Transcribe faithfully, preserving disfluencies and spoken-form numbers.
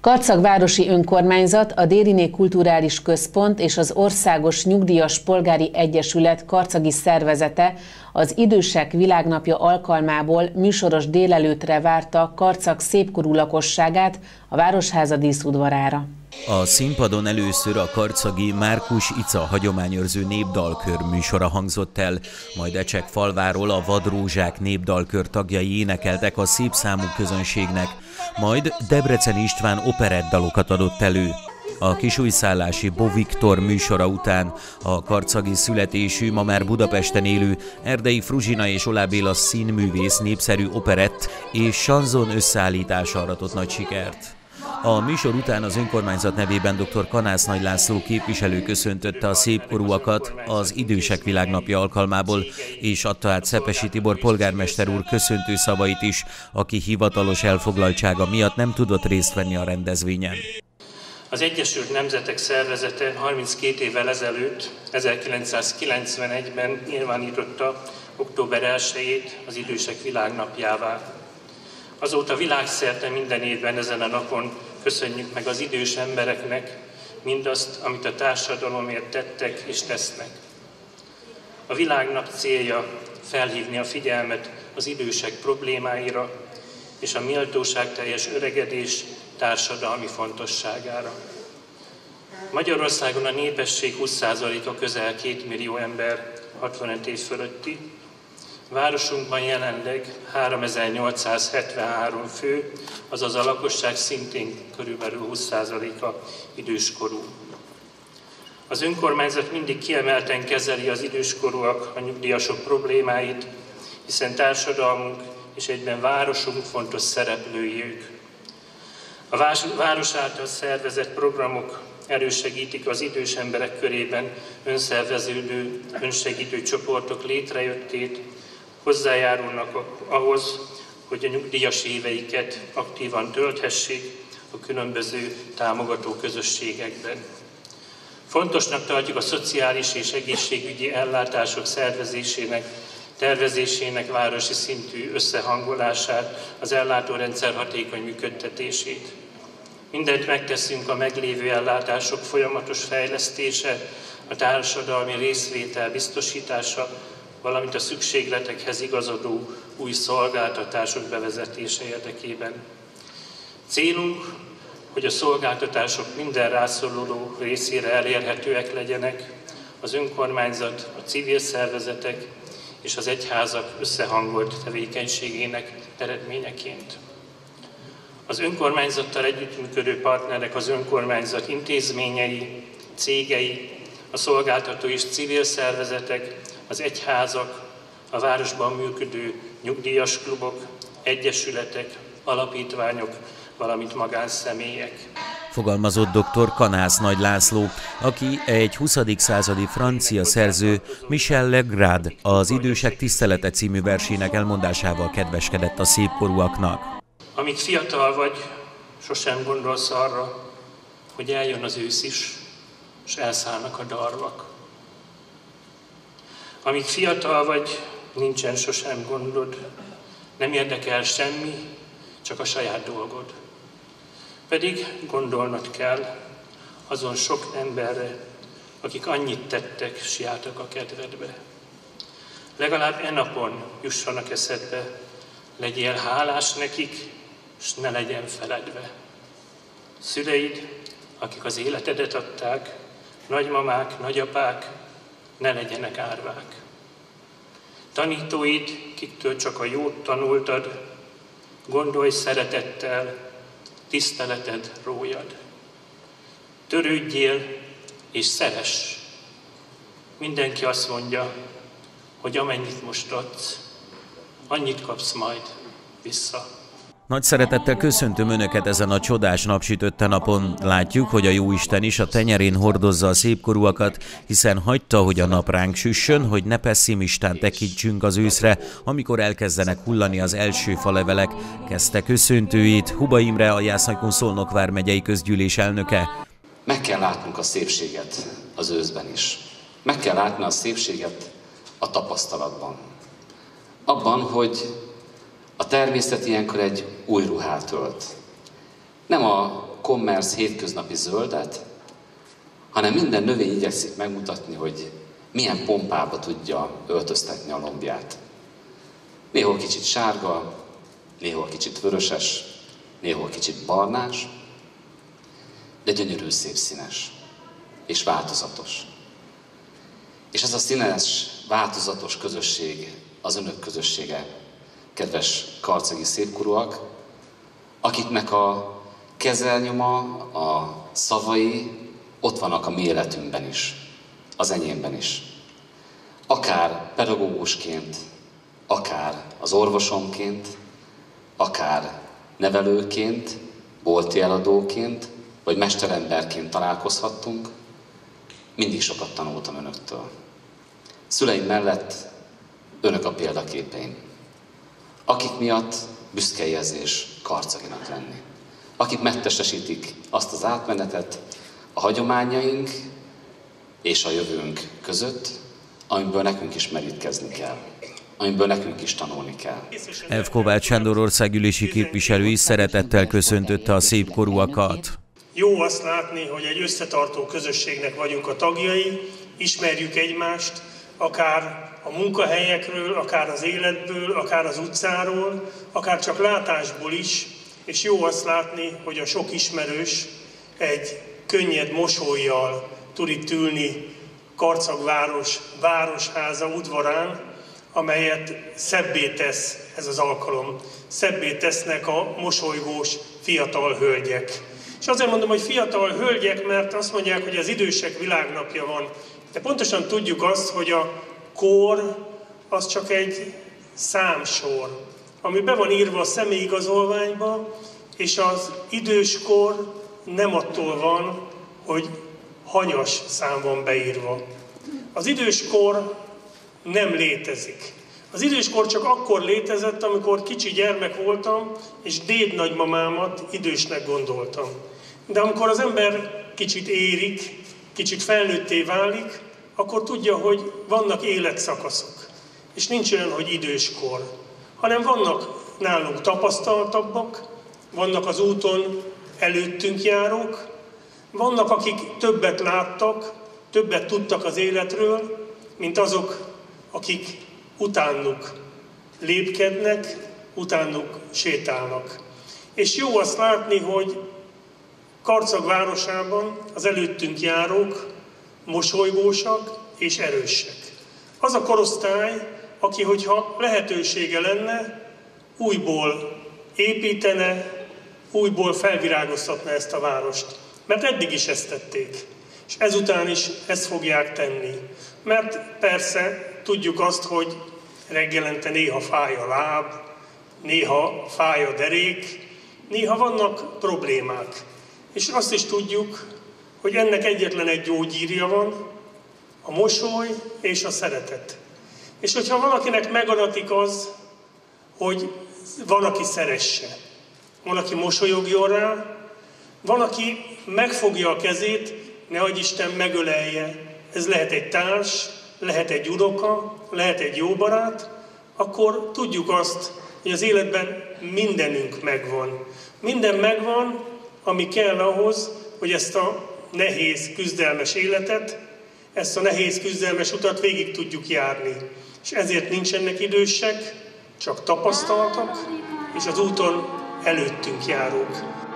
Karcag városi önkormányzat, a Dériné Kulturális Központ és az Országos Nyugdíjas Polgári Egyesület karcagi szervezete az Idősek Világnapja alkalmából műsoros délelőttre várta Karcag szépkorú lakosságát a Városháza díszudvarára. A színpadon először a karcagi Márkus Ica hagyományőrző népdalkör műsora hangzott el, majd Ecsek falváról a Vadrózsák népdalkör tagjai énekeltek a szép számú közönségnek, majd Debreceni István operettdalokat adott elő. A kisújszállási Bo Viktor műsora után a karcagi születésű, ma már Budapesten élő Erdei Fruzsina és Oláh Béla színművész népszerű operett és sanzon összeállítása aratott nagy sikert. A műsor után az önkormányzat nevében dr. Kanász Nagy László képviselő köszöntötte a szépkorúakat az Idősek Világnapja alkalmából, és adta át Szepesi Tibor polgármester úr köszöntő szavait is, aki hivatalos elfoglaltsága miatt nem tudott részt venni a rendezvényen. Az Egyesült Nemzetek Szervezete harminckét évvel ezelőtt, ezerkilencszázkilencvenegyben nyilvánította október elsejét az Idősek Világnapjává. Azóta világszerte minden évben ezen a napon köszönjük meg az idős embereknek mindazt, amit a társadalomért tettek és tesznek. A világnap célja felhívni a figyelmet az idősek problémáira és a méltóságteljes öregedés társadalmi fontosságára. Magyarországon a népesség húsz százaléka közel két millió ember hatvanöt év fölötti, városunkban jelenleg háromezer-nyolcszázhetvenhárom fő, azaz a lakosság szintén körülbelül húsz százaléka időskorú. Az önkormányzat mindig kiemelten kezeli az időskorúak, a nyugdíjasok problémáit, hiszen társadalmunk és egyben városunk fontos szereplői ők. A város által szervezett programok elősegítik az idős emberek körében önszerveződő, önsegítő csoportok létrejöttét, hozzájárulnak ahhoz, hogy a nyugdíjas éveiket aktívan tölthessék a különböző támogató közösségekben. Fontosnak tartjuk a szociális és egészségügyi ellátások szervezésének, tervezésének városi szintű összehangolását, az ellátórendszer hatékony működtetését. Mindent megteszünk a meglévő ellátások folyamatos fejlesztése, a társadalmi részvétel biztosítása, valamint a szükségletekhez igazodó új szolgáltatások bevezetése érdekében. Célunk, hogy a szolgáltatások minden rászoruló részére elérhetőek legyenek, az önkormányzat, a civil szervezetek és az egyházak összehangolt tevékenységének eredményeként. Az önkormányzattal együttműködő partnerek az önkormányzat intézményei, cégei, a szolgáltató és civil szervezetek, az egyházak, a városban működő nyugdíjas klubok, egyesületek, alapítványok, valamint magánszemélyek. Fogalmazott dr. Kanász Nagy László, aki egy huszadik századi francia szerző Michel Legrand az Idősek tisztelete című versének elmondásával kedveskedett a szépkorúaknak. Amíg fiatal vagy, sosem gondolsz arra, hogy eljön az ősz is, és elszállnak a darvak. Amíg fiatal vagy, nincsen sosem gondod, nem érdekel semmi, csak a saját dolgod. Pedig gondolnod kell azon sok emberre, akik annyit tettek, s jártak a kedvedbe. Legalább e napon jussanak eszedbe, legyél hálás nekik, s ne legyen feledve. Szüleid, akik az életedet adták, nagymamák, nagyapák, ne legyenek árvák. Tanítóid, kiktől csak a jót tanultad, gondolj szeretettel, tiszteleted rójad. Törődjél és szeress. Mindenki azt mondja, hogy amennyit most adsz, annyit kapsz majd vissza. Nagy szeretettel köszöntöm Önöket ezen a csodás napsütötte napon. Látjuk, hogy a Jóisten is a tenyerén hordozza a szépkorúakat, hiszen hagyta, hogy a nap ránk süssön, hogy ne pesszimistán tekintsünk az őszre, amikor elkezdenek hullani az első falevelek, kezdte köszöntőjét Huba Imre, a Jász-Nagykun-Szolnok vármegyei közgyűlés elnöke. Meg kell látnunk a szépséget az őszben is. Meg kell látni a szépséget a tapasztalatban. Abban, hogy a természet ilyenkor egy új ruhát ölt. Nem a kommersz hétköznapi zöldet, hanem minden növény igyekszik megmutatni, hogy milyen pompába tudja öltöztetni a lombját. Néhol kicsit sárga, néhol kicsit vöröses, néhol kicsit barnás, de gyönyörű szép színes és változatos. És ez a színes, változatos közösség az önök közössége, kedves karcagi szépkorúak, akiknek a kezelnyoma, a szavai ott vannak a mi életünkben is, az enyémben is. Akár pedagógusként, akár az orvosomként, akár nevelőként, bolti eladóként, vagy mesteremberként találkozhattunk, mindig sokat tanultam önöktől. Szüleim mellett önök a példaképeim, akik miatt büszke érzés karcaginak lenni. Akik megtestesítik azt az átmenetet a hagyományaink és a jövőnk között, amiből nekünk is merítkezni kell, amiből nekünk is tanulni kell. F. Kovács Sándor országgyűlési képviselő is szeretettel köszöntötte a szépkorúakat. Jó azt látni, hogy egy összetartó közösségnek vagyunk a tagjai, ismerjük egymást, akár a munkahelyekről, akár az életből, akár az utcáról, akár csak látásból is, és jó azt látni, hogy a sok ismerős egy könnyed mosollyal tud itt ülni Karcagváros városháza udvarán, amelyet szebbé tesz ez az alkalom. Szebbé tesznek a mosolygós fiatal hölgyek. És azért mondom, hogy fiatal hölgyek, mert azt mondják, hogy az idősek világnapja van. De pontosan tudjuk azt, hogy a kor az csak egy számsor, ami be van írva a személyigazolványba, és az időskor nem attól van, hogy hanyas szám van beírva. Az időskor nem létezik. Az időskor csak akkor létezett, amikor kicsi gyermek voltam, és dédnagymamámat idősnek gondoltam. De amikor az ember kicsit érik, kicsit felnőtté válik, akkor tudja, hogy vannak életszakaszok. És nincs olyan, hogy időskor, hanem vannak nálunk tapasztaltabbak, vannak az úton előttünk járók, vannak, akik többet láttak, többet tudtak az életről, mint azok, akik utánuk lépkednek, utánuk sétálnak. És jó azt látni, hogy Karcag városában az előttünk járók mosolygósak és erősek. Az a korosztály, aki, hogyha lehetősége lenne, újból építene, újból felvirágoztatna ezt a várost. Mert eddig is ezt tették, és ezután is ezt fogják tenni. Mert persze tudjuk azt, hogy reggelente néha fáj a láb, néha fáj a derék, néha vannak problémák. És azt is tudjuk, hogy ennek egyetlen egy gyógyírja van, a mosoly és a szeretet. És hogyha valakinek megadatik az, hogy van, aki szeresse, van, aki mosolyogjon rá, van, aki megfogja a kezét, nehogy Isten megölelje. Ez lehet egy társ, lehet egy unoka, lehet egy jó barát, akkor tudjuk azt, hogy az életben mindenünk megvan. Minden megvan, ami kell ahhoz, hogy ezt a nehéz, küzdelmes életet, ezt a nehéz, küzdelmes utat végig tudjuk járni. És ezért nincsenek idősek, csak tapasztaltak, és az úton előttünk járók.